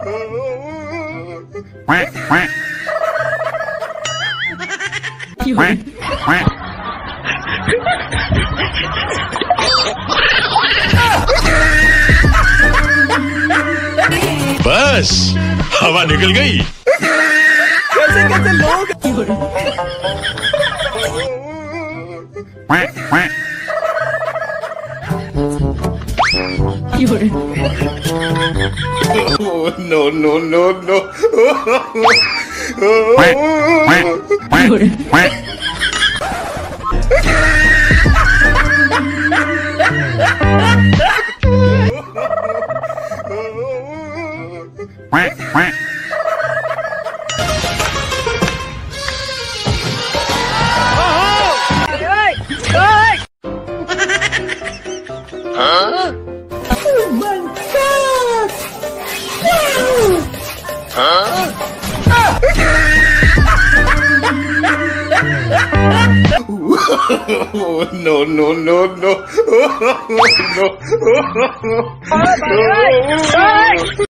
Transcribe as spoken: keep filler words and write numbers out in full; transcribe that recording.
बस हवा निकल गई। कैसे कैसे लोग Oh, no, no, no, no. Oh, no, no, no, no. Oh, no.